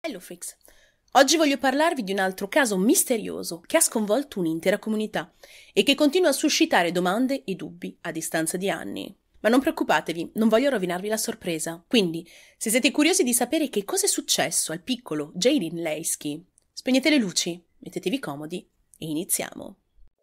Hello Freaks! Oggi voglio parlarvi di un altro caso misterioso che ha sconvolto un'intera comunità e che continua a suscitare domande e dubbi a distanza di anni. Ma non preoccupatevi, non voglio rovinarvi la sorpresa. Quindi, se siete curiosi di sapere che cosa è successo al piccolo Jaden Leisky, spegnete le luci, mettetevi comodi e iniziamo.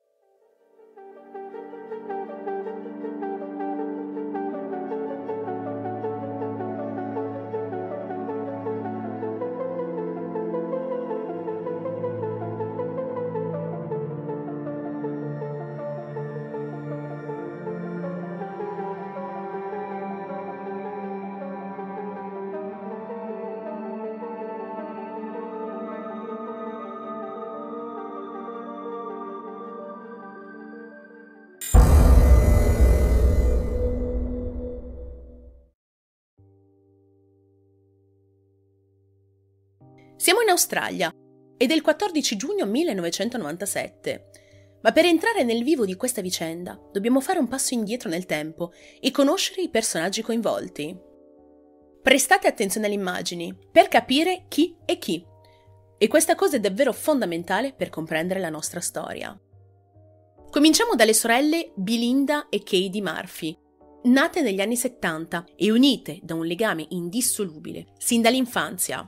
Siamo in Australia ed è il 14 giugno 1997. Ma per entrare nel vivo di questa vicenda dobbiamo fare un passo indietro nel tempo e conoscere i personaggi coinvolti. Prestate attenzione alle immagini per capire chi è chi. E questa cosa è davvero fondamentale per comprendere la nostra storia. Cominciamo dalle sorelle Belinda e Katie Murphy, nate negli anni 70 e unite da un legame indissolubile sin dall'infanzia.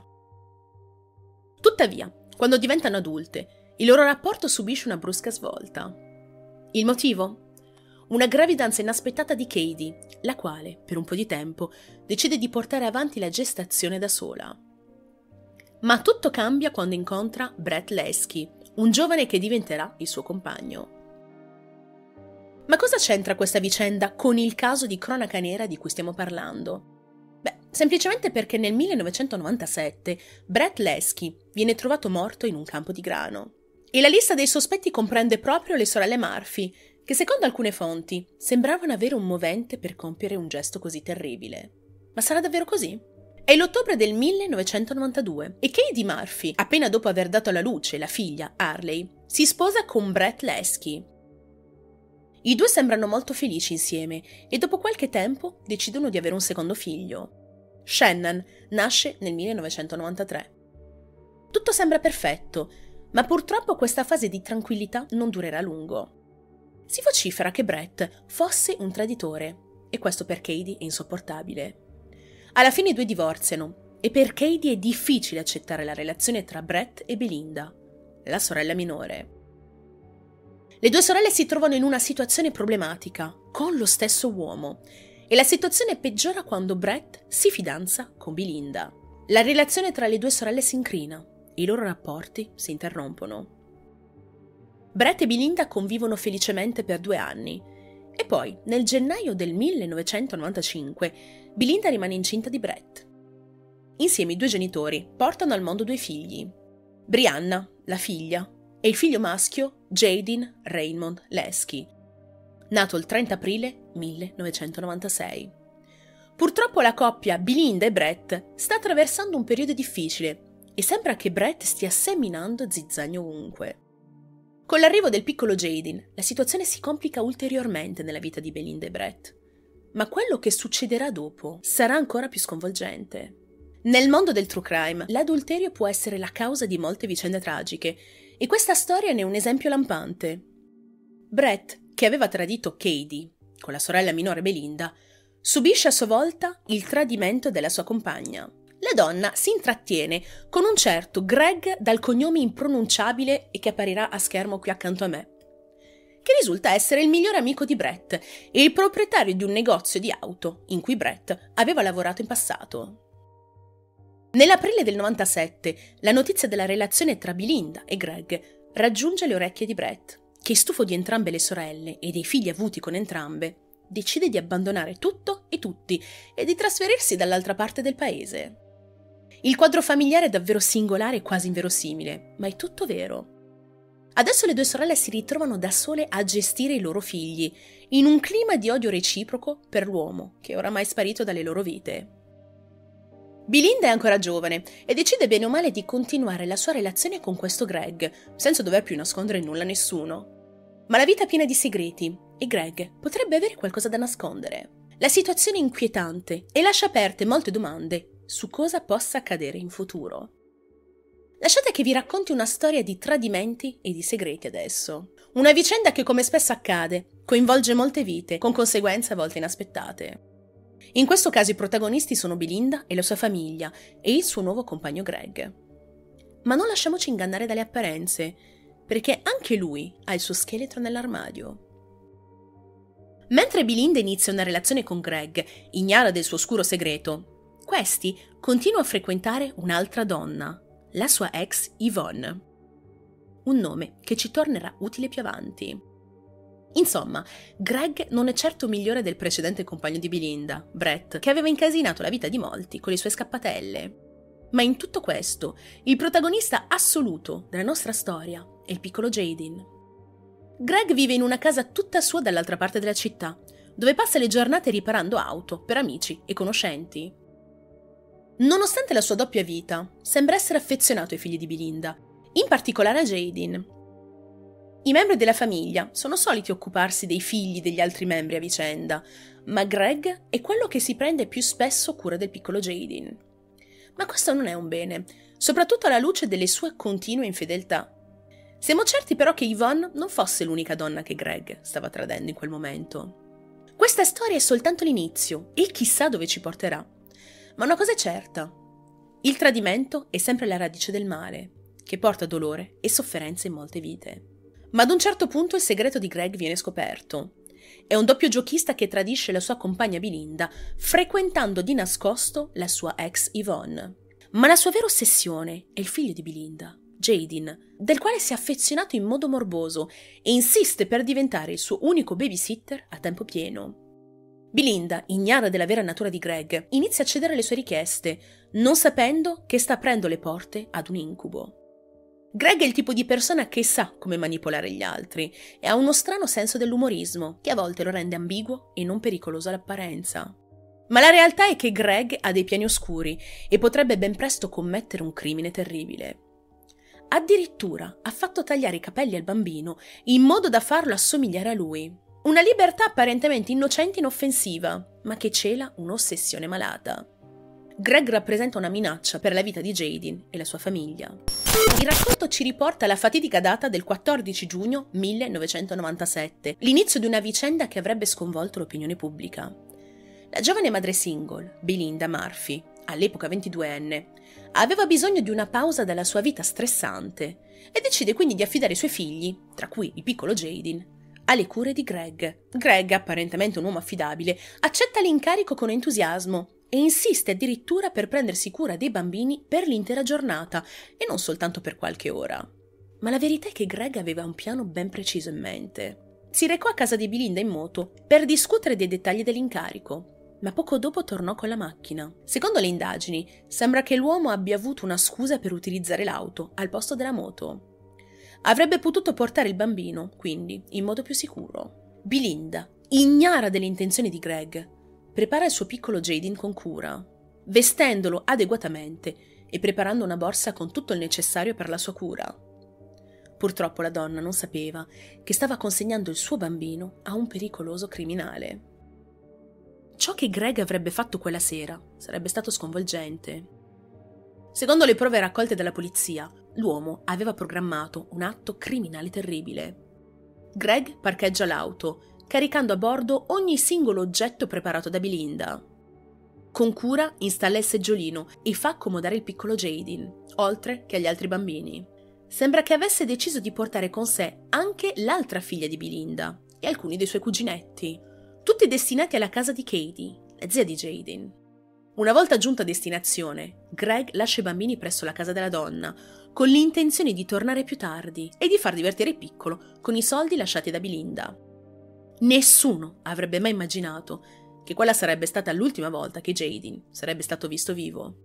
Tuttavia, quando diventano adulte, il loro rapporto subisce una brusca svolta. Il motivo? Una gravidanza inaspettata di Katie, la quale, per un po' di tempo, decide di portare avanti la gestazione da sola. Ma tutto cambia quando incontra Brett Leisky, un giovane che diventerà il suo compagno. Ma cosa c'entra questa vicenda con il caso di cronaca nera di cui stiamo parlando? Semplicemente perché nel 1997 Brett Leisky viene trovato morto in un campo di grano. E la lista dei sospetti comprende proprio le sorelle Murphy, che secondo alcune fonti sembravano avere un movente per compiere un gesto così terribile. Ma sarà davvero così? È l'ottobre del 1992 e Katie Murphy, appena dopo aver dato alla luce la figlia, Harley, si sposa con Brett Leisky. I due sembrano molto felici insieme e dopo qualche tempo decidono di avere un secondo figlio. Shannon nasce nel 1993. Tutto sembra perfetto, ma purtroppo questa fase di tranquillità non durerà a lungo. Si vocifera che Brett fosse un traditore, e questo per Katie è insopportabile. Alla fine i due divorziano, e per Katie è difficile accettare la relazione tra Brett e Belinda, la sorella minore. Le due sorelle si trovano in una situazione problematica, con lo stesso uomo, e la situazione peggiora quando Brett si fidanza con Belinda. La relazione tra le due sorelle si incrina e i loro rapporti si interrompono. Brett e Belinda convivono felicemente per 2 anni e poi, nel gennaio del 1995, Belinda rimane incinta di Brett. Insieme i due genitori portano al mondo 2 figli, Brianna, la figlia, e il figlio maschio Jaden Raymond Leisky, nato il 30 aprile 1996. Purtroppo la coppia Belinda e Brett sta attraversando un periodo difficile e sembra che Brett stia seminando zizzania ovunque. Con l'arrivo del piccolo Jaden, la situazione si complica ulteriormente nella vita di Belinda e Brett. Ma quello che succederà dopo sarà ancora più sconvolgente. Nel mondo del true crime, l'adulterio può essere la causa di molte vicende tragiche e questa storia ne è un esempio lampante. Brett, che aveva tradito Katie con la sorella minore Belinda, subisce a sua volta il tradimento della sua compagna. La donna si intrattiene con un certo Greg dal cognome impronunciabile e che apparirà a schermo qui accanto a me, che risulta essere il migliore amico di Brett e il proprietario di un negozio di auto in cui Brett aveva lavorato in passato. Nell'aprile del 97, la notizia della relazione tra Belinda e Greg raggiunge le orecchie di Brett, che stufo di entrambe le sorelle e dei figli avuti con entrambe, decide di abbandonare tutto e tutti e di trasferirsi dall'altra parte del paese. Il quadro familiare è davvero singolare e quasi inverosimile, ma è tutto vero. Adesso le due sorelle si ritrovano da sole a gestire i loro figli, in un clima di odio reciproco per l'uomo, che è oramai sparito dalle loro vite. Belinda è ancora giovane e decide bene o male di continuare la sua relazione con questo Greg, senza dover più nascondere nulla a nessuno. Ma la vita è piena di segreti e Greg potrebbe avere qualcosa da nascondere. La situazione è inquietante e lascia aperte molte domande su cosa possa accadere in futuro. Lasciate che vi racconti una storia di tradimenti e di segreti adesso. Una vicenda che, come spesso accade, coinvolge molte vite, con conseguenze a volte inaspettate. In questo caso i protagonisti sono Belinda e la sua famiglia e il suo nuovo compagno Greg. Ma non lasciamoci ingannare dalle apparenze, perché anche lui ha il suo scheletro nell'armadio. Mentre Belinda inizia una relazione con Greg, ignara del suo oscuro segreto, questi continua a frequentare un'altra donna, la sua ex Yvonne. Un nome che ci tornerà utile più avanti. Insomma, Greg non è certo migliore del precedente compagno di Belinda, Brett, che aveva incasinato la vita di molti con le sue scappatelle. Ma in tutto questo, il protagonista assoluto della nostra storia è il piccolo Jaden. Greg vive in una casa tutta sua dall'altra parte della città, dove passa le giornate riparando auto per amici e conoscenti. Nonostante la sua doppia vita, sembra essere affezionato ai figli di Belinda, in particolare a Jaden. I membri della famiglia sono soliti occuparsi dei figli degli altri membri a vicenda, ma Greg è quello che si prende più spesso cura del piccolo Jaden. Ma questo non è un bene, soprattutto alla luce delle sue continue infedeltà. Siamo certi però che Yvonne non fosse l'unica donna che Greg stava tradendo in quel momento. Questa storia è soltanto l'inizio e chissà dove ci porterà. Ma una cosa è certa: il tradimento è sempre la radice del male, che porta dolore e sofferenza in molte vite. Ma ad un certo punto il segreto di Greg viene scoperto. È un doppio giochista che tradisce la sua compagna Belinda, frequentando di nascosto la sua ex Yvonne. Ma la sua vera ossessione è il figlio di Belinda, Jaden, del quale si è affezionato in modo morboso e insiste per diventare il suo unico babysitter a tempo pieno. Belinda, ignara della vera natura di Greg, inizia a cedere alle sue richieste, non sapendo che sta aprendo le porte ad un incubo. Greg è il tipo di persona che sa come manipolare gli altri e ha uno strano senso dell'umorismo, che a volte lo rende ambiguo e non pericoloso all'apparenza. Ma la realtà è che Greg ha dei piani oscuri e potrebbe ben presto commettere un crimine terribile. Addirittura ha fatto tagliare i capelli al bambino in modo da farlo assomigliare a lui. Una libertà apparentemente innocente e inoffensiva, ma che cela un'ossessione malata. Greg rappresenta una minaccia per la vita di Jaden e la sua famiglia. Il racconto ci riporta alla fatidica data del 14 giugno 1997, l'inizio di una vicenda che avrebbe sconvolto l'opinione pubblica. La giovane madre single, Belinda Murphy, all'epoca 22enne, aveva bisogno di una pausa dalla sua vita stressante e decide quindi di affidare i suoi figli, tra cui il piccolo Jaden, alle cure di Greg. Greg, apparentemente un uomo affidabile, accetta l'incarico con entusiasmo e insiste addirittura per prendersi cura dei bambini per l'intera giornata e non soltanto per qualche ora. Ma la verità è che Greg aveva un piano ben preciso in mente. Si recò a casa di Belinda in moto per discutere dei dettagli dell'incarico, ma poco dopo tornò con la macchina. Secondo le indagini, sembra che l'uomo abbia avuto una scusa per utilizzare l'auto al posto della moto. Avrebbe potuto portare il bambino, quindi, in modo più sicuro. Belinda, ignara delle intenzioni di Greg, prepara il suo piccolo Jaden con cura, vestendolo adeguatamente e preparando una borsa con tutto il necessario per la sua cura. Purtroppo la donna non sapeva che stava consegnando il suo bambino a un pericoloso criminale. Ciò che Greg avrebbe fatto quella sera sarebbe stato sconvolgente. Secondo le prove raccolte dalla polizia, l'uomo aveva programmato un atto criminale terribile. Greg parcheggia l'auto, caricando a bordo ogni singolo oggetto preparato da Belinda. Con cura installa il seggiolino e fa accomodare il piccolo Jaden, oltre che agli altri bambini. Sembra che avesse deciso di portare con sé anche l'altra figlia di Belinda e alcuni dei suoi cuginetti, tutti destinati alla casa di Katie, la zia di Jaden. Una volta giunto a destinazione, Greg lascia i bambini presso la casa della donna, con l'intenzione di tornare più tardi e di far divertire il piccolo con i soldi lasciati da Belinda. Nessuno avrebbe mai immaginato che quella sarebbe stata l'ultima volta che Jaden sarebbe stato visto vivo.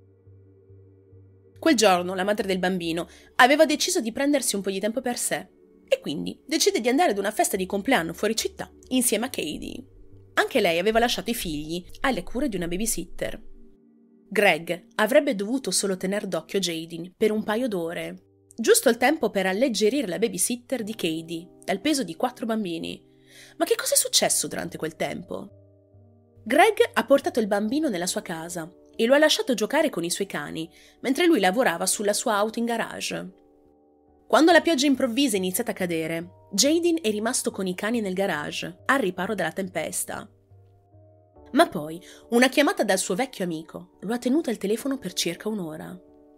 Quel giorno la madre del bambino aveva deciso di prendersi un po' di tempo per sé e quindi decide di andare ad una festa di compleanno fuori città insieme a Katie. Anche lei aveva lasciato i figli alle cure di una babysitter. Greg avrebbe dovuto solo tener d'occhio Jaden per un paio d'ore, giusto il tempo per alleggerire la babysitter di Katie dal peso di 4 bambini. Ma che cosa è successo durante quel tempo? Greg ha portato il bambino nella sua casa e lo ha lasciato giocare con i suoi cani, mentre lui lavorava sulla sua auto in garage. Quando la pioggia improvvisa è iniziata a cadere, Jadyn è rimasto con i cani nel garage, al riparo dalla tempesta. Ma poi, una chiamata dal suo vecchio amico lo ha tenuto al telefono per circa un'ora.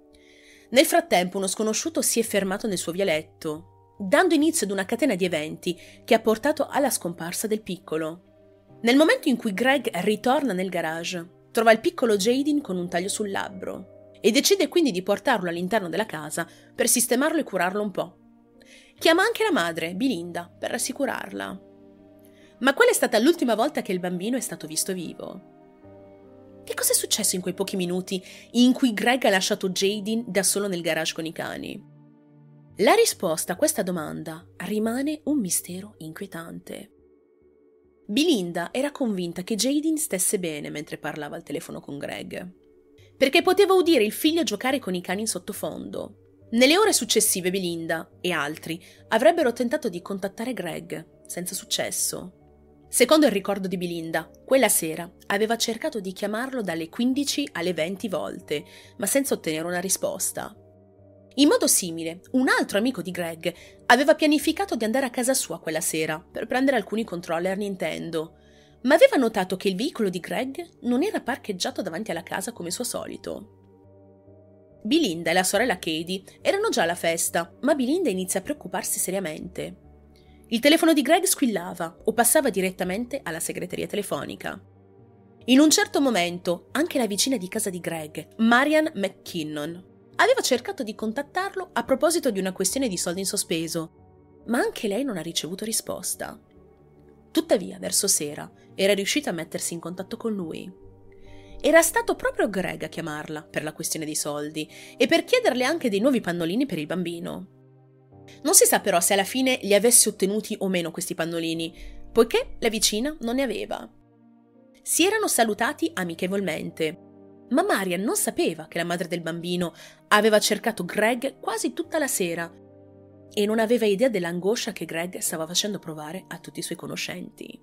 Nel frattempo, uno sconosciuto si è fermato nel suo vialetto, dando inizio ad una catena di eventi che ha portato alla scomparsa del piccolo. Nel momento in cui Greg ritorna nel garage, trova il piccolo Jadyn con un taglio sul labbro e decide quindi di portarlo all'interno della casa per sistemarlo e curarlo un po'. Chiama anche la madre, Belinda, per rassicurarla. Ma qual è stata l'ultima volta che il bambino è stato visto vivo? Che cosa è successo in quei pochi minuti in cui Greg ha lasciato Jadyn da solo nel garage con i cani? La risposta a questa domanda rimane un mistero inquietante. Belinda era convinta che Jadyn stesse bene mentre parlava al telefono con Greg, perché poteva udire il figlio giocare con i cani in sottofondo. Nelle ore successive Belinda e altri avrebbero tentato di contattare Greg, senza successo. Secondo il ricordo di Belinda, quella sera aveva cercato di chiamarlo dalle 15 alle 20 volte, ma senza ottenere una risposta. In modo simile, un altro amico di Greg aveva pianificato di andare a casa sua quella sera per prendere alcuni controller Nintendo, ma aveva notato che il veicolo di Greg non era parcheggiato davanti alla casa come suo solito. Belinda e la sorella Katie erano già alla festa, ma Belinda inizia a preoccuparsi seriamente. Il telefono di Greg squillava o passava direttamente alla segreteria telefonica. In un certo momento, anche la vicina di casa di Greg, Marian McKinnon, aveva cercato di contattarlo a proposito di una questione di soldi in sospeso, ma anche lei non ha ricevuto risposta. Tuttavia, verso sera, era riuscita a mettersi in contatto con lui. Era stato proprio Greg a chiamarla per la questione dei soldi e per chiederle anche dei nuovi pannolini per il bambino. Non si sa però se alla fine li avesse ottenuti o meno questi pannolini, poiché la vicina non ne aveva. Si erano salutati amichevolmente, ma Marian non sapeva che la madre del bambino aveva cercato Greg quasi tutta la sera e non aveva idea dell'angoscia che Greg stava facendo provare a tutti i suoi conoscenti.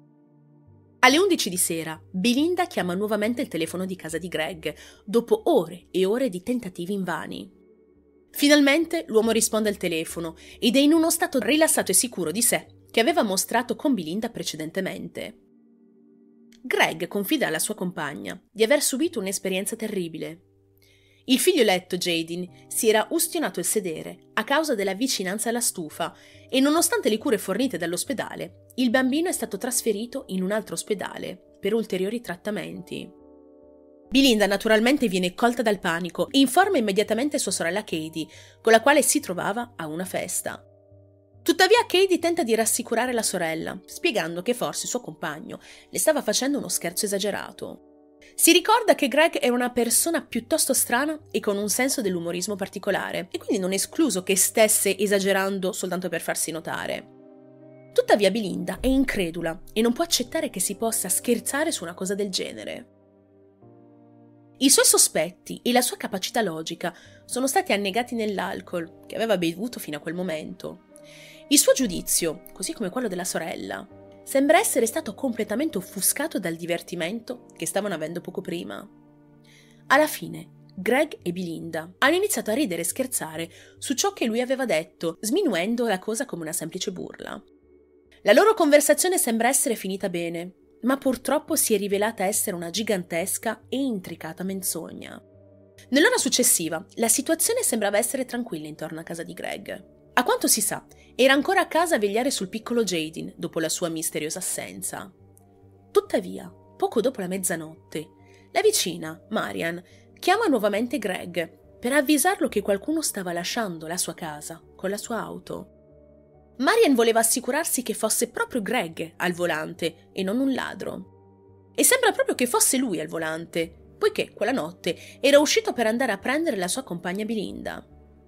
Alle 11 di sera, Belinda chiama nuovamente il telefono di casa di Greg, dopo ore e ore di tentativi invani. Finalmente l'uomo risponde al telefono ed è in uno stato rilassato e sicuro di sé che aveva mostrato con Belinda precedentemente. Greg confida alla sua compagna di aver subito un'esperienza terribile. Il figlioletto Jadyn si era ustionato il sedere a causa della vicinanza alla stufa e nonostante le cure fornite dall'ospedale, il bambino è stato trasferito in un altro ospedale per ulteriori trattamenti. Belinda naturalmente viene colta dal panico e informa immediatamente sua sorella Katie, con la quale si trovava a una festa. Tuttavia Katie tenta di rassicurare la sorella, spiegando che forse suo compagno le stava facendo uno scherzo esagerato. Si ricorda che Greg era una persona piuttosto strana e con un senso dell'umorismo particolare, e quindi non è escluso che stesse esagerando soltanto per farsi notare. Tuttavia Belinda è incredula e non può accettare che si possa scherzare su una cosa del genere. I suoi sospetti e la sua capacità logica sono stati annegati nell'alcol che aveva bevuto fino a quel momento. Il suo giudizio, così come quello della sorella, sembra essere stato completamente offuscato dal divertimento che stavano avendo poco prima. Alla fine, Greg e Belinda hanno iniziato a ridere e scherzare su ciò che lui aveva detto, sminuendo la cosa come una semplice burla. La loro conversazione sembra essere finita bene, ma purtroppo si è rivelata essere una gigantesca e intricata menzogna. Nell'ora successiva, la situazione sembrava essere tranquilla intorno a casa di Greg. A quanto si sa, era ancora a casa a vegliare sul piccolo Jadyn dopo la sua misteriosa assenza. Tuttavia, poco dopo la mezzanotte, la vicina, Marian, chiama nuovamente Greg per avvisarlo che qualcuno stava lasciando la sua casa con la sua auto. Marian voleva assicurarsi che fosse proprio Greg al volante e non un ladro. E sembra proprio che fosse lui al volante, poiché quella notte era uscito per andare a prendere la sua compagna Belinda.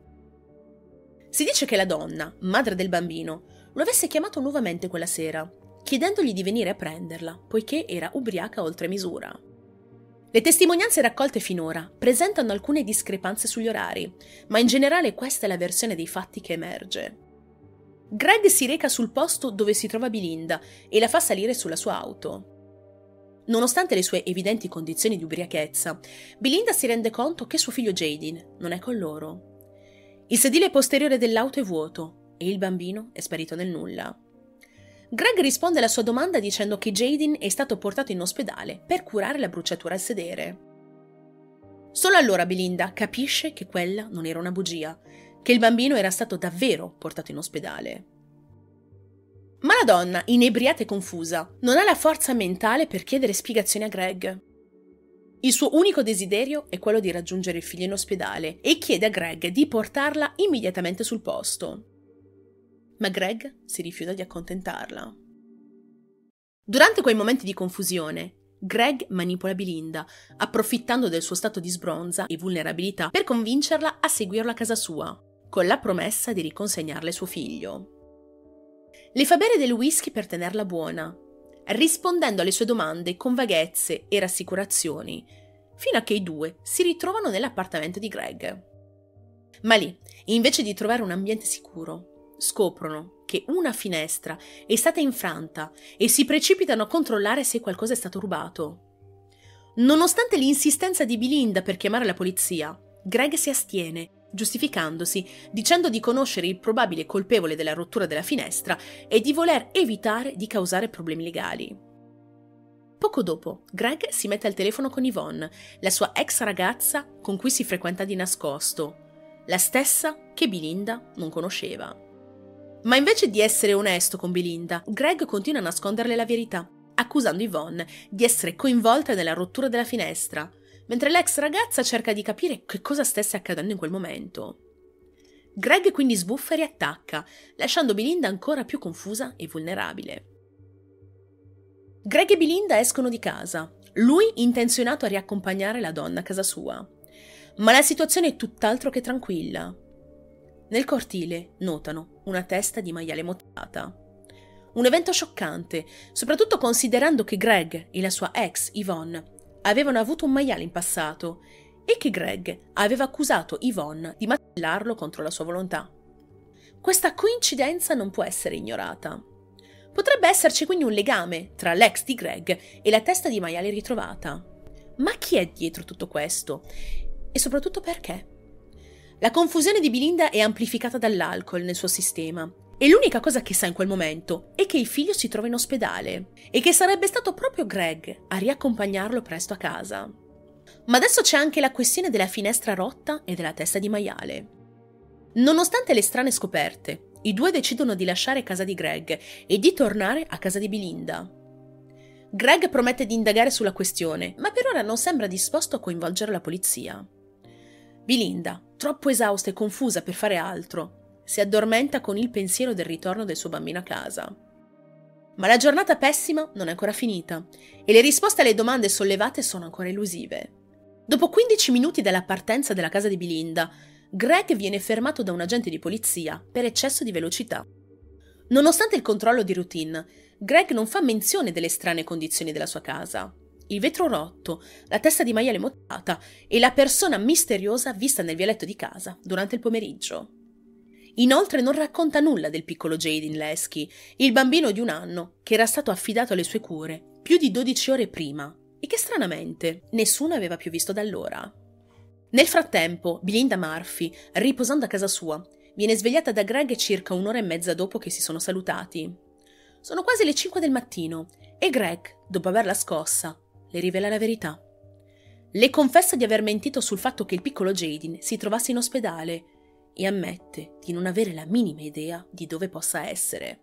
Si dice che la donna, madre del bambino, lo avesse chiamato nuovamente quella sera, chiedendogli di venire a prenderla, poiché era ubriaca oltre misura. Le testimonianze raccolte finora presentano alcune discrepanze sugli orari, ma in generale questa è la versione dei fatti che emerge. Greg si reca sul posto dove si trova Belinda e la fa salire sulla sua auto. Nonostante le sue evidenti condizioni di ubriachezza, Belinda si rende conto che suo figlio Jadin non è con loro. Il sedile posteriore dell'auto è vuoto e il bambino è sparito nel nulla. Greg risponde alla sua domanda dicendo che Jadin è stato portato in ospedale per curare la bruciatura al sedere. Solo allora Belinda capisce che quella non era una bugia, che il bambino era stato davvero portato in ospedale. Ma la donna, inebriata e confusa, non ha la forza mentale per chiedere spiegazioni a Greg. Il suo unico desiderio è quello di raggiungere il figlio in ospedale e chiede a Greg di portarla immediatamente sul posto. Ma Greg si rifiuta di accontentarla. Durante quei momenti di confusione, Greg manipola Belinda, approfittando del suo stato di sbronza e vulnerabilità per convincerla a seguirlo a casa sua, con la promessa di riconsegnarle suo figlio. Le fa bere del whisky per tenerla buona, rispondendo alle sue domande con vaghezze e rassicurazioni, fino a che i due si ritrovano nell'appartamento di Greg. Ma lì, invece di trovare un ambiente sicuro, scoprono che una finestra è stata infranta e si precipitano a controllare se qualcosa è stato rubato. Nonostante l'insistenza di Belinda per chiamare la polizia, Greg si astiene, giustificandosi, dicendo di conoscere il probabile colpevole della rottura della finestra e di voler evitare di causare problemi legali. Poco dopo, Greg si mette al telefono con Yvonne, la sua ex ragazza con cui si frequenta di nascosto, la stessa che Belinda non conosceva. Ma invece di essere onesto con Belinda, Greg continua a nasconderle la verità, accusando Yvonne di essere coinvolta nella rottura della finestra, mentre l'ex ragazza cerca di capire che cosa stesse accadendo in quel momento. Greg quindi sbuffa e riattacca, lasciando Belinda ancora più confusa e vulnerabile. Greg e Belinda escono di casa, lui intenzionato a riaccompagnare la donna a casa sua. Ma la situazione è tutt'altro che tranquilla. Nel cortile notano una testa di maiale mozzata. Un evento scioccante, soprattutto considerando che Greg e la sua ex Yvonne avevano avuto un maiale in passato e che Greg aveva accusato Yvonne di martellarlo contro la sua volontà. Questa coincidenza non può essere ignorata. Potrebbe esserci quindi un legame tra l'ex di Greg e la testa di maiale ritrovata. Ma chi è dietro tutto questo? E soprattutto perché? La confusione di Belinda è amplificata dall'alcol nel suo sistema. E l'unica cosa che sa in quel momento è che il figlio si trova in ospedale e che sarebbe stato proprio Greg a riaccompagnarlo presto a casa. Ma adesso c'è anche la questione della finestra rotta e della testa di maiale. Nonostante le strane scoperte, i due decidono di lasciare casa di Greg e di tornare a casa di Belinda. Greg promette di indagare sulla questione, ma per ora non sembra disposto a coinvolgere la polizia. Belinda, troppo esausta e confusa per fare altro, si addormenta con il pensiero del ritorno del suo bambino a casa. Ma la giornata pessima non è ancora finita e le risposte alle domande sollevate sono ancora elusive. Dopo 15 minuti dalla partenza della casa di Belinda, Greg viene fermato da un agente di polizia per eccesso di velocità. Nonostante il controllo di routine, Greg non fa menzione delle strane condizioni della sua casa. Il vetro rotto, la testa di maiale mozzata e la persona misteriosa vista nel vialetto di casa durante il pomeriggio. Inoltre non racconta nulla del piccolo Jadin Lesky, il bambino di 1 anno che era stato affidato alle sue cure più di 12 ore prima e che stranamente nessuno aveva più visto da allora. Nel frattempo, Belinda Murphy, riposando a casa sua, viene svegliata da Greg circa 1 ora e mezza dopo che si sono salutati. Sono quasi le 5 del mattino e Greg, dopo averla scossa, le rivela la verità. Le confessa di aver mentito sul fatto che il piccolo Jadin si trovasse in ospedale e ammette di non avere la minima idea di dove possa essere.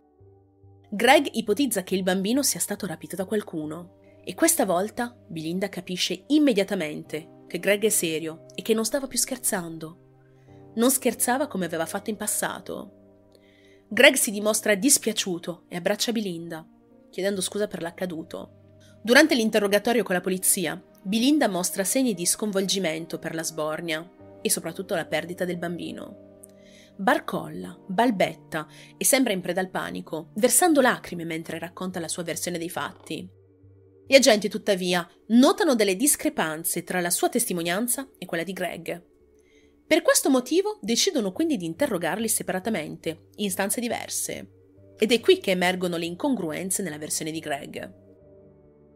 Greg ipotizza che il bambino sia stato rapito da qualcuno e questa volta Belinda capisce immediatamente che Greg è serio e che non stava più scherzando. Non scherzava come aveva fatto in passato. Greg si dimostra dispiaciuto e abbraccia Belinda, chiedendo scusa per l'accaduto. Durante l'interrogatorio con la polizia, Belinda mostra segni di sconvolgimento per la sbornia e soprattutto la perdita del bambino. Barcolla, balbetta e sembra in preda al panico, versando lacrime mentre racconta la sua versione dei fatti. Gli agenti, tuttavia, notano delle discrepanze tra la sua testimonianza e quella di Greg. Per questo motivo decidono quindi di interrogarli separatamente, in stanze diverse. Ed è qui che emergono le incongruenze nella versione di Greg.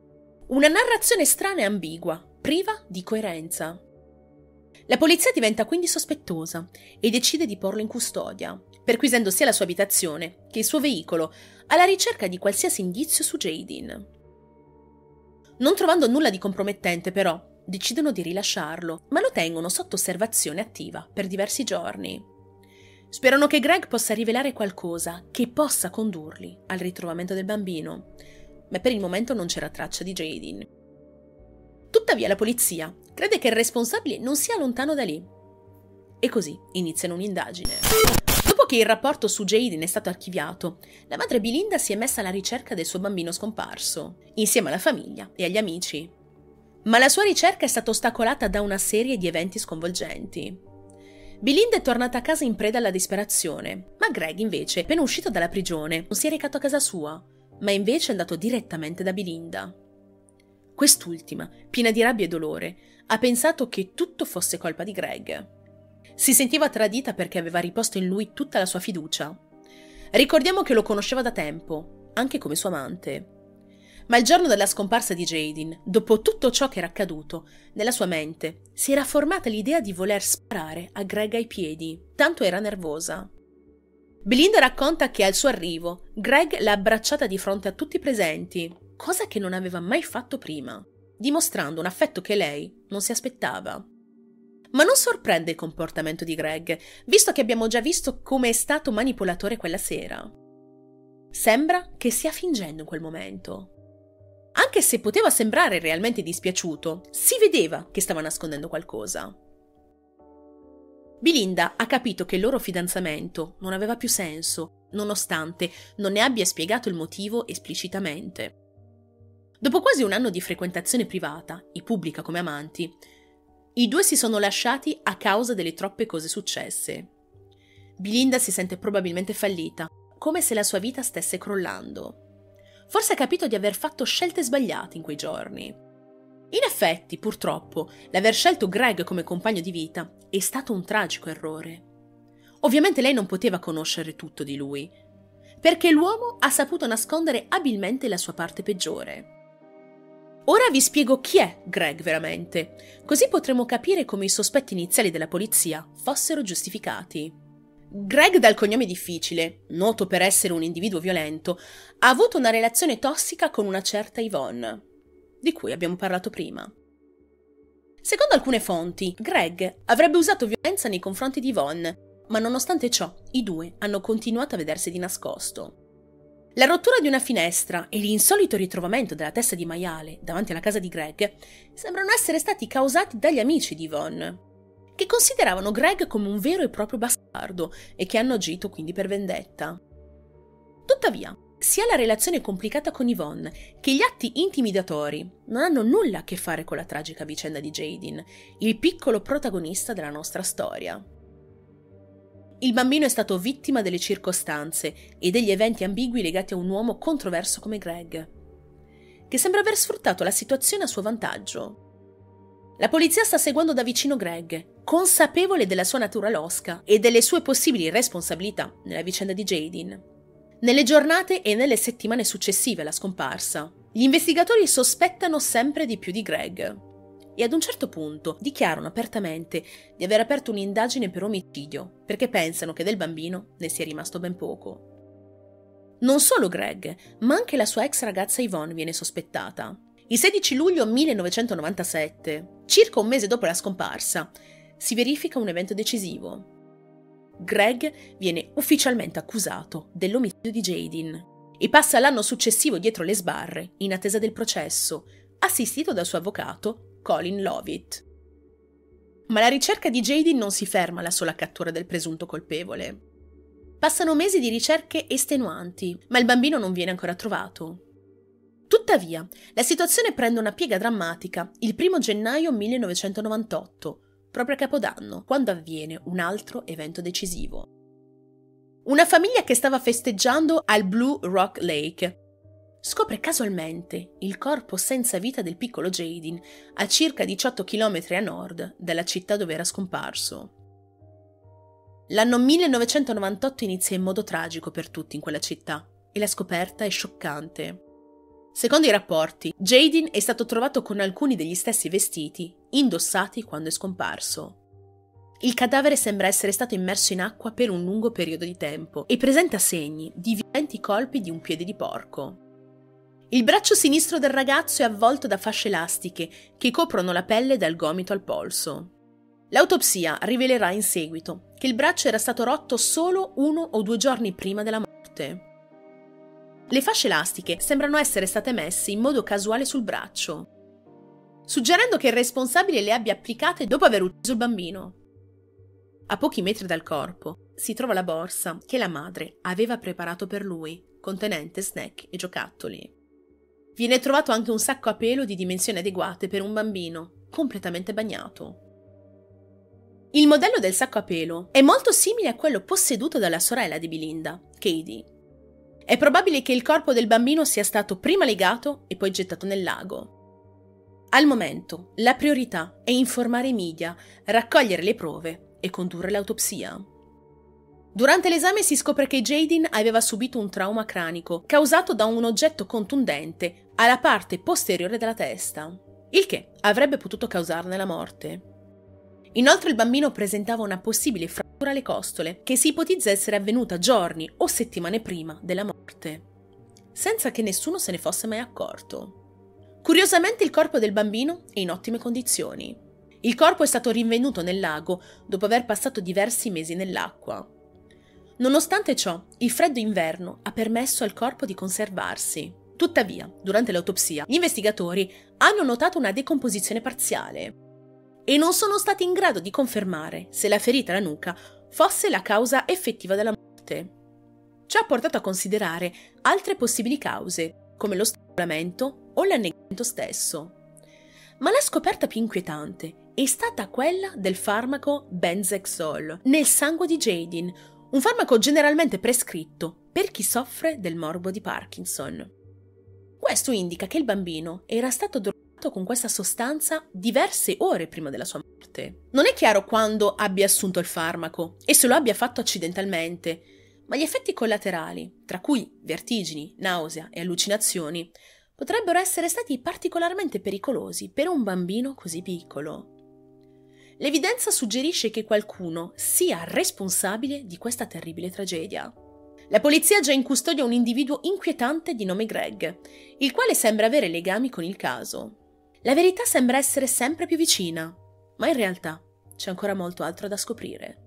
Una narrazione strana e ambigua, priva di coerenza. La polizia diventa quindi sospettosa e decide di porlo in custodia, perquisendo sia la sua abitazione che il suo veicolo, alla ricerca di qualsiasi indizio su Jadyn. Non trovando nulla di compromettente, però, decidono di rilasciarlo, ma lo tengono sotto osservazione attiva per diversi giorni. Sperano che Greg possa rivelare qualcosa che possa condurli al ritrovamento del bambino, ma per il momento non c'era traccia di Jadyn. Tuttavia la polizia crede che il responsabile non sia lontano da lì. E così iniziano un'indagine. Dopo che il rapporto su Jadyn è stato archiviato, la madre Belinda si è messa alla ricerca del suo bambino scomparso, insieme alla famiglia e agli amici. Ma la sua ricerca è stata ostacolata da una serie di eventi sconvolgenti. Belinda è tornata a casa in preda alla disperazione, ma Greg invece, appena uscito dalla prigione, non si è recato a casa sua, ma invece è andato direttamente da Belinda. Quest'ultima, piena di rabbia e dolore, ha pensato che tutto fosse colpa di Greg. Si sentiva tradita perché aveva riposto in lui tutta la sua fiducia. Ricordiamo che lo conosceva da tempo, anche come suo amante. Ma il giorno della scomparsa di Jadyn, dopo tutto ciò che era accaduto, nella sua mente si era formata l'idea di voler sparare a Greg ai piedi, tanto era nervosa. Belinda racconta che al suo arrivo Greg l'ha abbracciata di fronte a tutti i presenti, cosa che non aveva mai fatto prima, dimostrando un affetto che lei non si aspettava. Ma non sorprende il comportamento di Greg, visto che abbiamo già visto come è stato manipolatore quella sera. Sembra che stia fingendo in quel momento. Anche se poteva sembrare realmente dispiaciuto, si vedeva che stava nascondendo qualcosa. Belinda ha capito che il loro fidanzamento non aveva più senso, nonostante non ne abbia spiegato il motivo esplicitamente. Dopo quasi un anno di frequentazione privata e pubblica come amanti, i due si sono lasciati a causa delle troppe cose successe. Belinda si sente probabilmente fallita, come se la sua vita stesse crollando. Forse ha capito di aver fatto scelte sbagliate in quei giorni. In effetti, purtroppo, l'aver scelto Greg come compagno di vita è stato un tragico errore. Ovviamente lei non poteva conoscere tutto di lui, perché l'uomo ha saputo nascondere abilmente la sua parte peggiore. Ora vi spiego chi è Greg veramente, così potremo capire come i sospetti iniziali della polizia fossero giustificati. Greg, dal cognome difficile, noto per essere un individuo violento, ha avuto una relazione tossica con una certa Yvonne, di cui abbiamo parlato prima. Secondo alcune fonti, Greg avrebbe usato violenza nei confronti di Yvonne, ma nonostante ciò, i due hanno continuato a vedersi di nascosto. La rottura di una finestra e l'insolito ritrovamento della testa di maiale davanti alla casa di Greg sembrano essere stati causati dagli amici di Yvonne, che consideravano Greg come un vero e proprio bastardo e che hanno agito quindi per vendetta. Tuttavia, sia la relazione complicata con Yvonne che gli atti intimidatori non hanno nulla a che fare con la tragica vicenda di Jadyn, il piccolo protagonista della nostra storia. Il bambino è stato vittima delle circostanze e degli eventi ambigui legati a un uomo controverso come Greg, che sembra aver sfruttato la situazione a suo vantaggio. La polizia sta seguendo da vicino Greg, consapevole della sua natura losca e delle sue possibili responsabilità nella vicenda di Jadyn. Nelle giornate e nelle settimane successive alla scomparsa, gli investigatori sospettano sempre di più di Greg e ad un certo punto dichiarano apertamente di aver aperto un'indagine per omicidio perché pensano che del bambino ne sia rimasto ben poco. Non solo Greg, ma anche la sua ex ragazza Yvonne viene sospettata. Il 16 luglio 1997, circa un mese dopo la scomparsa, si verifica un evento decisivo. Greg viene ufficialmente accusato dell'omicidio di Jadyn e passa l'anno successivo dietro le sbarre in attesa del processo, assistito dal suo avvocato Colin Lovett. Ma la ricerca di Jadyn non si ferma alla sola cattura del presunto colpevole. Passano mesi di ricerche estenuanti, ma il bambino non viene ancora trovato. Tuttavia, la situazione prende una piega drammatica il 1 gennaio 1998, proprio a Capodanno, quando avviene un altro evento decisivo. Una famiglia che stava festeggiando al Blue Rock Lake scopre casualmente il corpo senza vita del piccolo Jadyn a circa 18 km a nord dalla città dove era scomparso. L'anno 1998 inizia in modo tragico per tutti in quella città e la scoperta è scioccante. Secondo i rapporti, Jayden è stato trovato con alcuni degli stessi vestiti indossati quando è scomparso. Il cadavere sembra essere stato immerso in acqua per un lungo periodo di tempo e presenta segni di violenti colpi di un piede di porco. Il braccio sinistro del ragazzo è avvolto da fasce elastiche che coprono la pelle dal gomito al polso. L'autopsia rivelerà in seguito che il braccio era stato rotto solo 1 o 2 giorni prima della morte. Le fasce elastiche sembrano essere state messe in modo casuale sul braccio, suggerendo che il responsabile le abbia applicate dopo aver ucciso il bambino. A pochi metri dal corpo si trova la borsa che la madre aveva preparato per lui, contenente snack e giocattoli. Viene trovato anche un sacco a pelo di dimensioni adeguate per un bambino, completamente bagnato. Il modello del sacco a pelo è molto simile a quello posseduto dalla sorella di Belinda, Katie. È probabile che il corpo del bambino sia stato prima legato e poi gettato nel lago. Al momento, la priorità è informare i media, raccogliere le prove e condurre l'autopsia. Durante l'esame si scopre che Jayden aveva subito un trauma cranico causato da un oggetto contundente alla parte posteriore della testa, il che avrebbe potuto causarne la morte. Inoltre il bambino presentava una possibile frattura alle costole che si ipotizza essere avvenuta giorni o settimane prima della morte, senza che nessuno se ne fosse mai accorto. Curiosamente il corpo del bambino è in ottime condizioni. Il corpo è stato rinvenuto nel lago dopo aver passato diversi mesi nell'acqua. Nonostante ciò, il freddo inverno ha permesso al corpo di conservarsi. Tuttavia, durante l'autopsia, gli investigatori hanno notato una decomposizione parziale e non sono stati in grado di confermare se la ferita alla nuca fosse la causa effettiva della morte. Ciò ha portato a considerare altre possibili cause, come lo strangolamento o l'annegamento stesso. Ma la scoperta più inquietante è stata quella del farmaco Benzexol nel sangue di Jayden, un farmaco generalmente prescritto per chi soffre del morbo di Parkinson. Questo indica che il bambino era stato drogato con questa sostanza diverse ore prima della sua morte. Non è chiaro quando abbia assunto il farmaco e se lo abbia fatto accidentalmente, ma gli effetti collaterali, tra cui vertigini, nausea e allucinazioni, potrebbero essere stati particolarmente pericolosi per un bambino così piccolo. L'evidenza suggerisce che qualcuno sia responsabile di questa terribile tragedia. La polizia ha già in custodia un individuo inquietante di nome Greg, il quale sembra avere legami con il caso. La verità sembra essere sempre più vicina, ma in realtà c'è ancora molto altro da scoprire.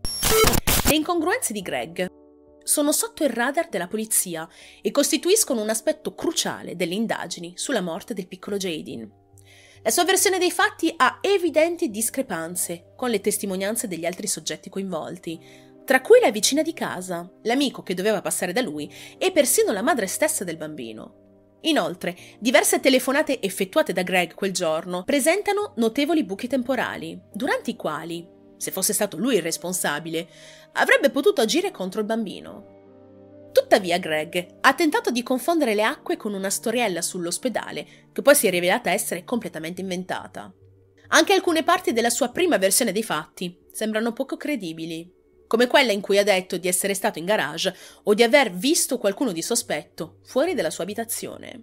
Le incongruenze di Greg sono sotto il radar della polizia e costituiscono un aspetto cruciale delle indagini sulla morte del piccolo Jayden. La sua versione dei fatti ha evidenti discrepanze con le testimonianze degli altri soggetti coinvolti, tra cui la vicina di casa, l'amico che doveva passare da lui e persino la madre stessa del bambino. Inoltre, diverse telefonate effettuate da Greg quel giorno presentano notevoli buchi temporali, durante i quali, se fosse stato lui il responsabile, avrebbe potuto agire contro il bambino. Tuttavia Greg ha tentato di confondere le acque con una storiella sull'ospedale che poi si è rivelata essere completamente inventata. Anche alcune parti della sua prima versione dei fatti sembrano poco credibili, come quella in cui ha detto di essere stato in garage o di aver visto qualcuno di sospetto fuori dalla sua abitazione.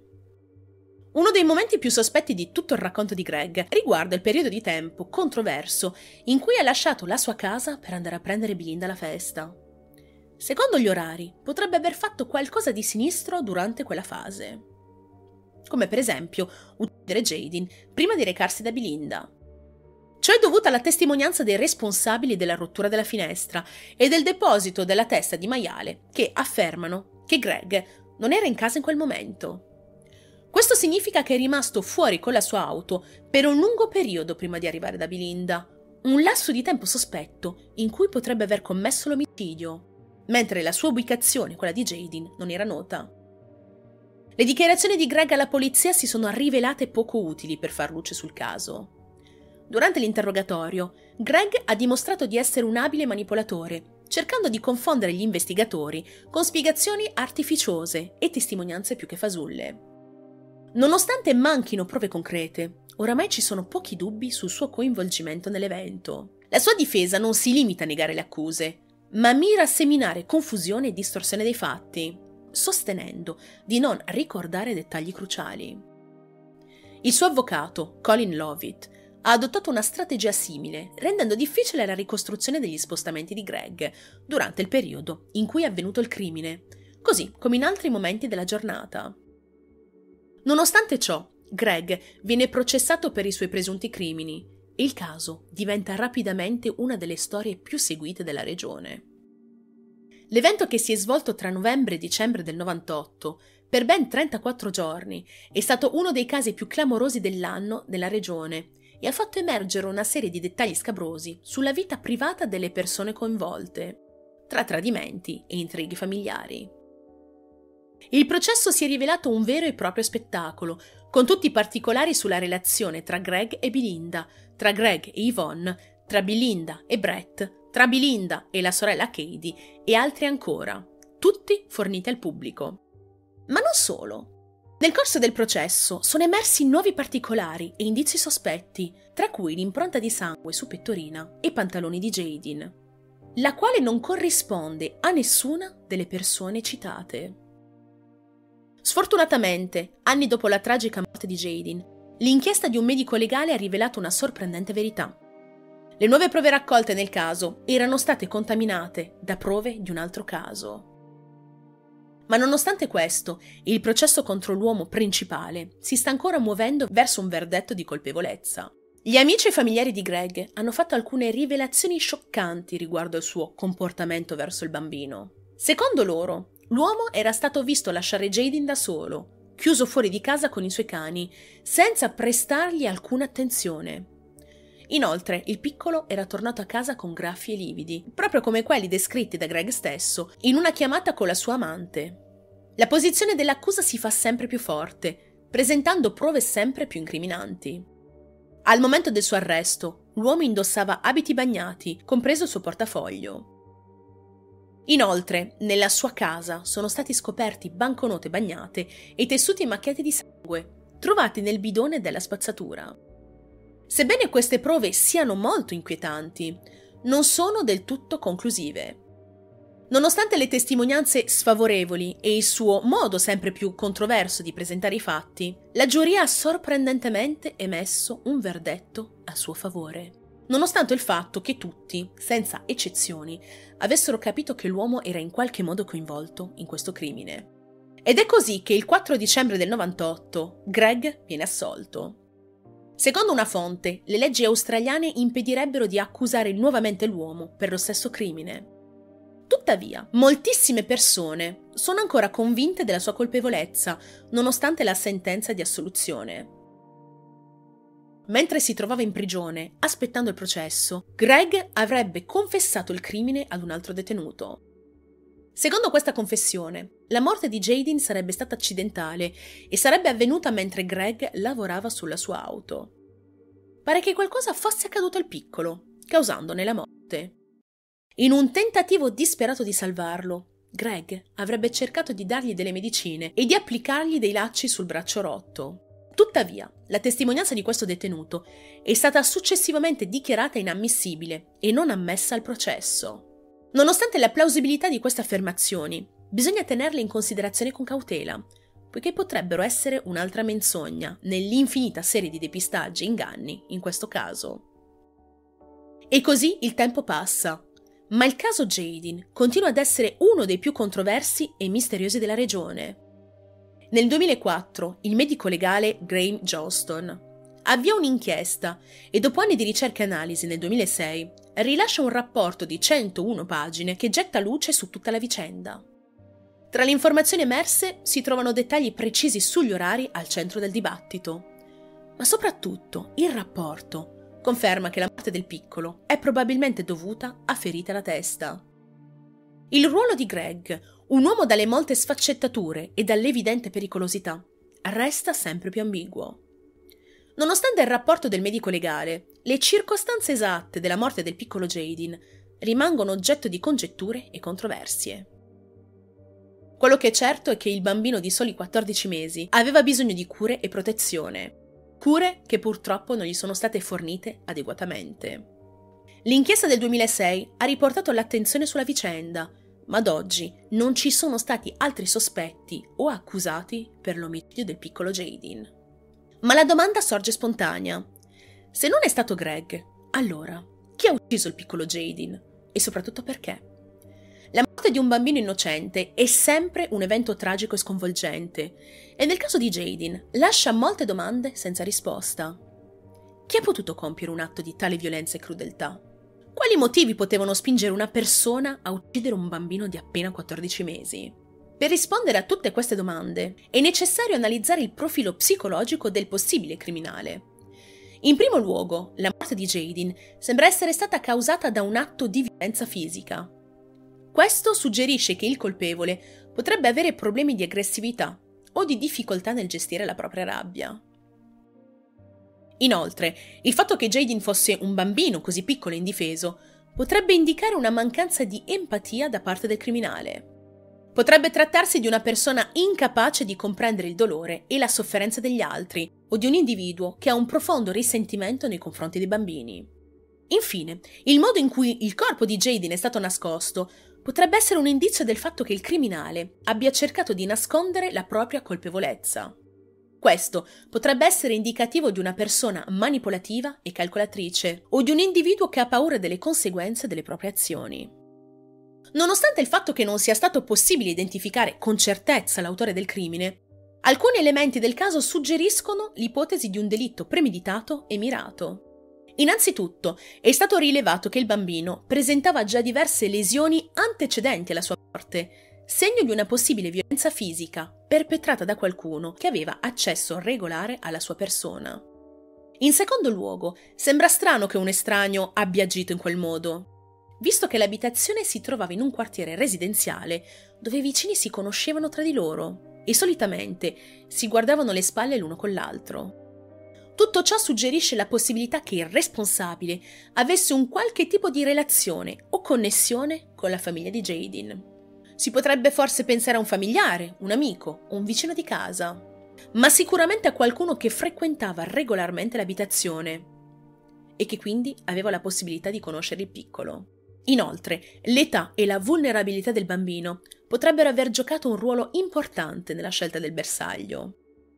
Uno dei momenti più sospetti di tutto il racconto di Greg riguarda il periodo di tempo controverso in cui ha lasciato la sua casa per andare a prendere Belinda alla festa. Secondo gli orari, potrebbe aver fatto qualcosa di sinistro durante quella fase, come per esempio uccidere Jayden prima di recarsi da Belinda. Ciò è dovuto alla testimonianza dei responsabili della rottura della finestra e del deposito della testa di maiale che affermano che Greg non era in casa in quel momento. Questo significa che è rimasto fuori con la sua auto per un lungo periodo prima di arrivare da Belinda, un lasso di tempo sospetto in cui potrebbe aver commesso l'omicidio, mentre la sua ubicazione, quella di Jayden, non era nota. Le dichiarazioni di Greg alla polizia si sono rivelate poco utili per far luce sul caso. Durante l'interrogatorio, Greg ha dimostrato di essere un abile manipolatore, cercando di confondere gli investigatori con spiegazioni artificiose e testimonianze più che fasulle. Nonostante manchino prove concrete, oramai ci sono pochi dubbi sul suo coinvolgimento nell'evento. La sua difesa non si limita a negare le accuse, ma mira a seminare confusione e distorsione dei fatti. sostenendo di non ricordare dettagli cruciali. Il suo avvocato, Colin Lovett, ha adottato una strategia simile, rendendo difficile la ricostruzione degli spostamenti di Greg durante il periodo in cui è avvenuto il crimine, così come in altri momenti della giornata. Nonostante ciò, Greg viene processato per i suoi presunti crimini e il caso diventa rapidamente una delle storie più seguite della regione. L'evento, che si è svolto tra novembre e dicembre del 98, per ben 34 giorni, è stato uno dei casi più clamorosi dell'anno nella regione e ha fatto emergere una serie di dettagli scabrosi sulla vita privata delle persone coinvolte, tra tradimenti e intrighi familiari. Il processo si è rivelato un vero e proprio spettacolo, con tutti i particolari sulla relazione tra Greg e Belinda, tra Greg e Yvonne, tra Belinda e Brett, tra Belinda e la sorella Katie e altri ancora, tutti forniti al pubblico. Ma non solo. Nel corso del processo sono emersi nuovi particolari e indizi sospetti, tra cui l'impronta di sangue su pettorina e pantaloni di Jadyn, la quale non corrisponde a nessuna delle persone citate. Sfortunatamente, anni dopo la tragica morte di Jadyn, l'inchiesta di un medico legale ha rivelato una sorprendente verità. Le nuove prove raccolte nel caso erano state contaminate da prove di un altro caso. Ma nonostante questo, il processo contro l'uomo principale si sta ancora muovendo verso un verdetto di colpevolezza. Gli amici e familiari di Greg hanno fatto alcune rivelazioni scioccanti riguardo al suo comportamento verso il bambino. Secondo loro, l'uomo era stato visto lasciare Jadyn da solo, chiuso fuori di casa con i suoi cani, senza prestargli alcuna attenzione. Inoltre, il piccolo era tornato a casa con graffi e lividi, proprio come quelli descritti da Greg stesso in una chiamata con la sua amante. La posizione dell'accusa si fa sempre più forte, presentando prove sempre più incriminanti. Al momento del suo arresto, l'uomo indossava abiti bagnati, compreso il suo portafoglio. Inoltre, nella sua casa sono stati scoperti banconote bagnate e tessuti macchiati di sangue, trovati nel bidone della spazzatura. Sebbene queste prove siano molto inquietanti, non sono del tutto conclusive. Nonostante le testimonianze sfavorevoli e il suo modo sempre più controverso di presentare i fatti, la giuria ha sorprendentemente emesso un verdetto a suo favore. Nonostante il fatto che tutti, senza eccezioni, avessero capito che l'uomo era in qualche modo coinvolto in questo crimine. Ed è così che il 4 dicembre del 98 Greg viene assolto. Secondo una fonte, le leggi australiane impedirebbero di accusare nuovamente l'uomo per lo stesso crimine. Tuttavia, moltissime persone sono ancora convinte della sua colpevolezza, nonostante la sentenza di assoluzione. Mentre si trovava in prigione, aspettando il processo, Greg avrebbe confessato il crimine ad un altro detenuto. Secondo questa confessione, la morte di Jadyn sarebbe stata accidentale e sarebbe avvenuta mentre Greg lavorava sulla sua auto. Pare che qualcosa fosse accaduto al piccolo, causandone la morte. In un tentativo disperato di salvarlo, Greg avrebbe cercato di dargli delle medicine e di applicargli dei lacci sul braccio rotto. Tuttavia, la testimonianza di questo detenuto è stata successivamente dichiarata inammissibile e non ammessa al processo. Nonostante la plausibilità di queste affermazioni, bisogna tenerle in considerazione con cautela, poiché potrebbero essere un'altra menzogna nell'infinita serie di depistaggi e inganni in questo caso. E così il tempo passa, ma il caso Jadyn continua ad essere uno dei più controversi e misteriosi della regione. Nel 2004 il medico legale Graham Johnston avvia un'inchiesta e dopo anni di ricerca e analisi nel 2006 rilascia un rapporto di 101 pagine che getta luce su tutta la vicenda. Tra le informazioni emerse si trovano dettagli precisi sugli orari al centro del dibattito, ma soprattutto il rapporto conferma che la morte del piccolo è probabilmente dovuta a ferite alla testa. Il ruolo di Greg, un uomo dalle molte sfaccettature e dall'evidente pericolosità, resta sempre più ambiguo. Nonostante il rapporto del medico legale, le circostanze esatte della morte del piccolo Jadyn rimangono oggetto di congetture e controversie. Quello che è certo è che il bambino di soli 14 mesi aveva bisogno di cure e protezione, cure che purtroppo non gli sono state fornite adeguatamente. L'inchiesta del 2006 ha riportato l'attenzione sulla vicenda, ma ad oggi non ci sono stati altri sospetti o accusati per l'omicidio del piccolo Jayden. Ma la domanda sorge spontanea. Se non è stato Greg, allora chi ha ucciso il piccolo Jayden? E soprattutto perché? La morte di un bambino innocente è sempre un evento tragico e sconvolgente, e nel caso di Jayden lascia molte domande senza risposta. Chi ha potuto compiere un atto di tale violenza e crudeltà? Quali motivi potevano spingere una persona a uccidere un bambino di appena 14 mesi? Per rispondere a tutte queste domande è necessario analizzare il profilo psicologico del possibile criminale. In primo luogo, la morte di Jayden sembra essere stata causata da un atto di violenza fisica. Questo suggerisce che il colpevole potrebbe avere problemi di aggressività o di difficoltà nel gestire la propria rabbia. Inoltre, il fatto che Jayden fosse un bambino così piccolo e indifeso potrebbe indicare una mancanza di empatia da parte del criminale. Potrebbe trattarsi di una persona incapace di comprendere il dolore e la sofferenza degli altri, o di un individuo che ha un profondo risentimento nei confronti dei bambini. Infine, il modo in cui il corpo di Jayden è stato nascosto potrebbe essere un indizio del fatto che il criminale abbia cercato di nascondere la propria colpevolezza. Questo potrebbe essere indicativo di una persona manipolativa e calcolatrice, o di un individuo che ha paura delle conseguenze delle proprie azioni. Nonostante il fatto che non sia stato possibile identificare con certezza l'autore del crimine, alcuni elementi del caso suggeriscono l'ipotesi di un delitto premeditato e mirato. Innanzitutto, è stato rilevato che il bambino presentava già diverse lesioni antecedenti alla sua morte, segno di una possibile violenza fisica perpetrata da qualcuno che aveva accesso regolare alla sua persona. In secondo luogo, sembra strano che un estraneo abbia agito in quel modo, visto che l'abitazione si trovava in un quartiere residenziale dove i vicini si conoscevano tra di loro e solitamente si guardavano le spalle l'uno con l'altro. Tutto ciò suggerisce la possibilità che il responsabile avesse un qualche tipo di relazione o connessione con la famiglia di Jayden. Si potrebbe forse pensare a un familiare, un amico o un vicino di casa, ma sicuramente a qualcuno che frequentava regolarmente l'abitazione e che quindi aveva la possibilità di conoscere il piccolo. Inoltre, l'età e la vulnerabilità del bambino potrebbero aver giocato un ruolo importante nella scelta del bersaglio.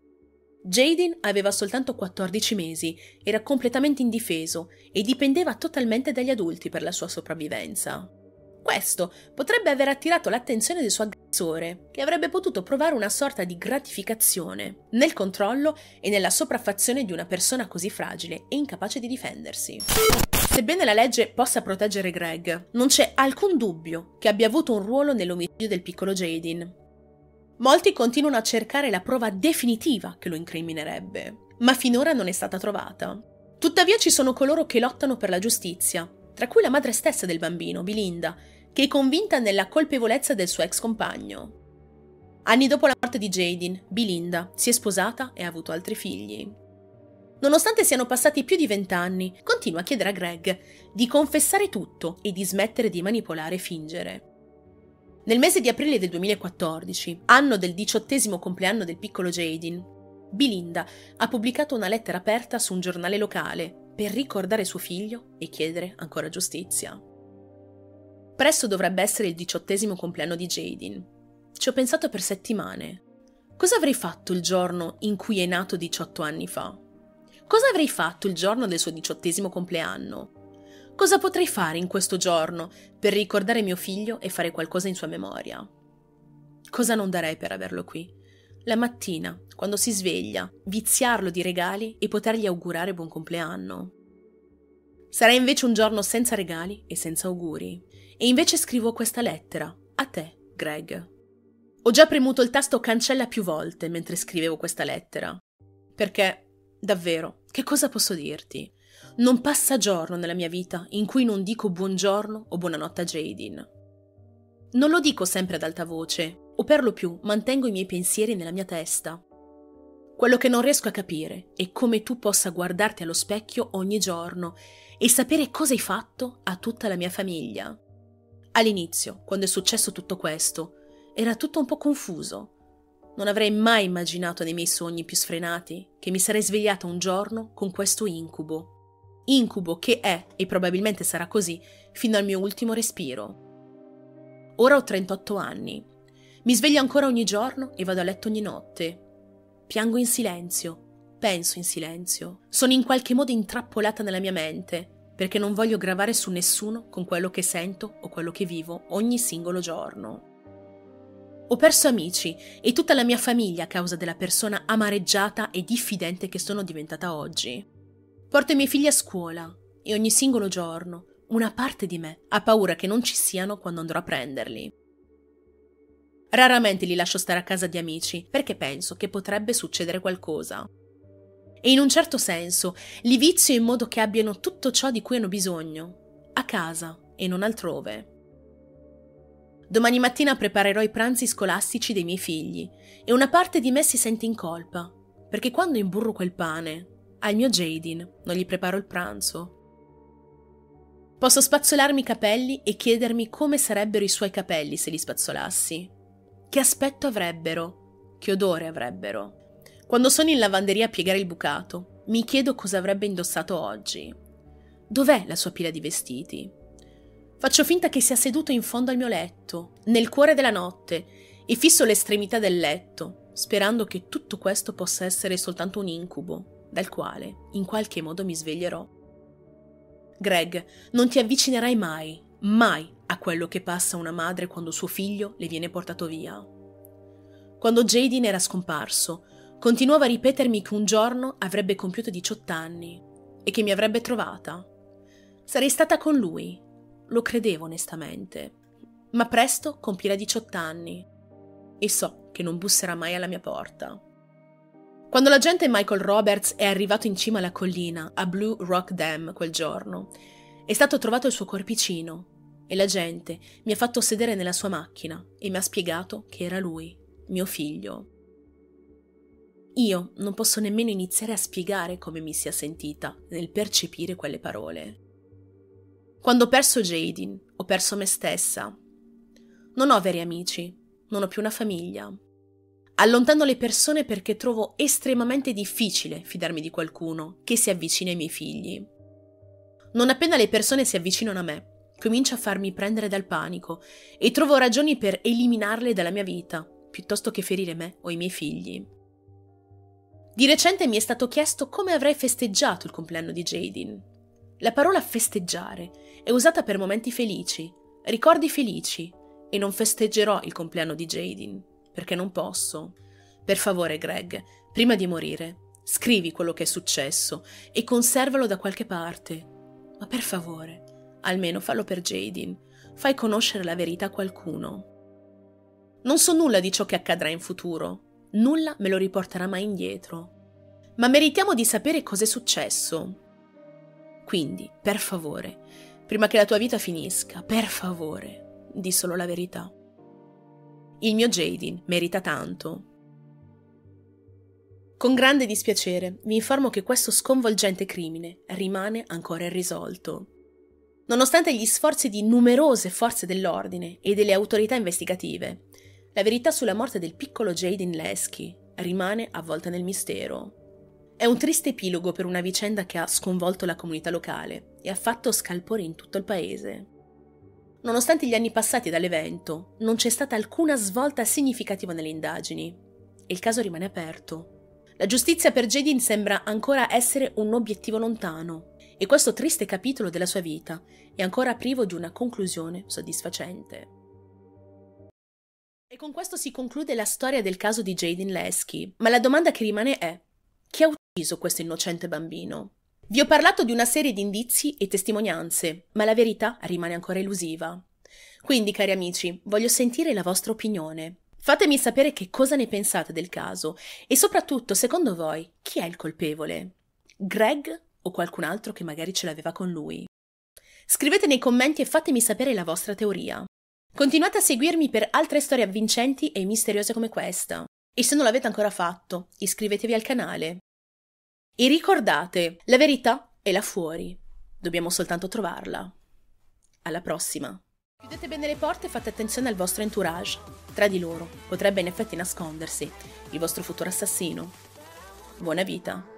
Jayden aveva soltanto 14 mesi, era completamente indifeso e dipendeva totalmente dagli adulti per la sua sopravvivenza. Questo potrebbe aver attirato l'attenzione del suo aggressore, che avrebbe potuto provare una sorta di gratificazione nel controllo e nella sopraffazione di una persona così fragile e incapace di difendersi. Sebbene la legge possa proteggere Greg, non c'è alcun dubbio che abbia avuto un ruolo nell'omicidio del piccolo Jayden. Molti continuano a cercare la prova definitiva che lo incriminerebbe, ma finora non è stata trovata. Tuttavia ci sono coloro che lottano per la giustizia, tra cui la madre stessa del bambino, Belinda, che è convinta nella colpevolezza del suo ex compagno. Anni dopo la morte di Jayden, Belinda si è sposata e ha avuto altri figli. Nonostante siano passati più di 20 anni, continua a chiedere a Greg di confessare tutto e di smettere di manipolare e fingere. Nel mese di aprile del 2014, anno del 18° compleanno del piccolo Jayden, Belinda ha pubblicato una lettera aperta su un giornale locale per ricordare suo figlio e chiedere ancora giustizia. Presto dovrebbe essere il 18° compleanno di Jayden. Ci ho pensato per settimane. Cosa avrei fatto il giorno in cui è nato 18 anni fa? Cosa avrei fatto il giorno del suo 18° compleanno? Cosa potrei fare in questo giorno per ricordare mio figlio e fare qualcosa in sua memoria? Cosa non darei per averlo qui? La mattina, quando si sveglia, viziarlo di regali e potergli augurare buon compleanno. Sarà invece un giorno senza regali e senza auguri. E invece scrivo questa lettera a te, Greg. Ho già premuto il tasto cancella più volte mentre scrivevo questa lettera. Perché, davvero, che cosa posso dirti? Non passa giorno nella mia vita in cui non dico buongiorno o buonanotte a Jayden. Non lo dico sempre ad alta voce, o per lo più mantengo i miei pensieri nella mia testa. Quello che non riesco a capire è come tu possa guardarti allo specchio ogni giorno e sapere cosa hai fatto a tutta la mia famiglia. All'inizio, quando è successo tutto questo, era tutto un po' confuso. Non avrei mai immaginato nei miei sogni più sfrenati che mi sarei svegliata un giorno con questo incubo. Incubo che è, e probabilmente sarà così, fino al mio ultimo respiro. Ora ho 38 anni. Mi sveglio ancora ogni giorno e vado a letto ogni notte. Piango in silenzio, penso in silenzio. Sono in qualche modo intrappolata nella mia mente, perché non voglio gravare su nessuno con quello che sento o quello che vivo ogni singolo giorno. Ho perso amici e tutta la mia famiglia a causa della persona amareggiata e diffidente che sono diventata oggi. Porto i miei figli a scuola e ogni singolo giorno una parte di me ha paura che non ci siano quando andrò a prenderli. Raramente li lascio stare a casa di amici perché penso che potrebbe succedere qualcosa. E in un certo senso li vizio in modo che abbiano tutto ciò di cui hanno bisogno, a casa e non altrove. Domani mattina preparerò i pranzi scolastici dei miei figli e una parte di me si sente in colpa, perché quando imburro quel pane, al mio Jaden non gli preparo il pranzo. Posso spazzolarmi i capelli e chiedermi come sarebbero i suoi capelli se li spazzolassi. Che aspetto avrebbero? Che odore avrebbero? Quando sono in lavanderia a piegare il bucato, mi chiedo cosa avrebbe indossato oggi. Dov'è la sua pila di vestiti? Faccio finta che sia seduto in fondo al mio letto, nel cuore della notte, e fisso l'estremità del letto, sperando che tutto questo possa essere soltanto un incubo, dal quale, in qualche modo, mi sveglierò. Greg, non ti avvicinerai mai, mai a quello che passa una madre quando suo figlio le viene portato via. Quando Jaden era scomparso, continuava a ripetermi che un giorno avrebbe compiuto 18 anni e che mi avrebbe trovata. Sarei stata con lui. Lo credevo onestamente, ma presto compirà 18 anni e so che non busserà mai alla mia porta. Quando l'agente Michael Roberts è arrivato in cima alla collina, a Blue Rock Dam quel giorno, è stato trovato il suo corpicino e l'agente mi ha fatto sedere nella sua macchina e mi ha spiegato che era lui, mio figlio. Io non posso nemmeno iniziare a spiegare come mi sia sentita nel percepire quelle parole. Quando ho perso Jaden, ho perso me stessa. Non ho veri amici, non ho più una famiglia. Allontano le persone perché trovo estremamente difficile fidarmi di qualcuno che si avvicina ai miei figli. Non appena le persone si avvicinano a me, comincio a farmi prendere dal panico e trovo ragioni per eliminarle dalla mia vita, piuttosto che ferire me o i miei figli. Di recente mi è stato chiesto come avrei festeggiato il compleanno di Jaden. La parola festeggiare è usata per momenti felici, ricordi felici, e non festeggerò il compleanno di Jaden, perché non posso. Per favore, Greg, prima di morire, scrivi quello che è successo e conservalo da qualche parte. Ma per favore, almeno fallo per Jaden, fai conoscere la verità a qualcuno. Non so nulla di ciò che accadrà in futuro, nulla me lo riporterà mai indietro, ma meritiamo di sapere cos'è successo. Quindi, per favore, prima che la tua vita finisca, per favore, di solo la verità. Il mio Jaden merita tanto. Con grande dispiacere vi informo che questo sconvolgente crimine rimane ancora irrisolto. Nonostante gli sforzi di numerose forze dell'ordine e delle autorità investigative, la verità sulla morte del piccolo Jaden Lesky rimane avvolta nel mistero. È un triste epilogo per una vicenda che ha sconvolto la comunità locale e ha fatto scalpore in tutto il paese. Nonostante gli anni passati dall'evento, non c'è stata alcuna svolta significativa nelle indagini e il caso rimane aperto. La giustizia per Jaden sembra ancora essere un obiettivo lontano e questo triste capitolo della sua vita è ancora privo di una conclusione soddisfacente. E con questo si conclude la storia del caso di Jaden Lesky, ma la domanda che rimane è: chi ha ucciso questo innocente bambino? Vi ho parlato di una serie di indizi e testimonianze, ma la verità rimane ancora elusiva. Quindi, cari amici, voglio sentire la vostra opinione. Fatemi sapere che cosa ne pensate del caso e soprattutto, secondo voi, chi è il colpevole? Greg o qualcun altro che magari ce l'aveva con lui? Scrivete nei commenti e fatemi sapere la vostra teoria. Continuate a seguirmi per altre storie avvincenti e misteriose come questa. E se non l'avete ancora fatto, iscrivetevi al canale. E ricordate, la verità è là fuori. Dobbiamo soltanto trovarla. Alla prossima. Chiudete bene le porte e fate attenzione al vostro entourage. Tra di loro potrebbe in effetti nascondersi il vostro futuro assassino. Buona vita.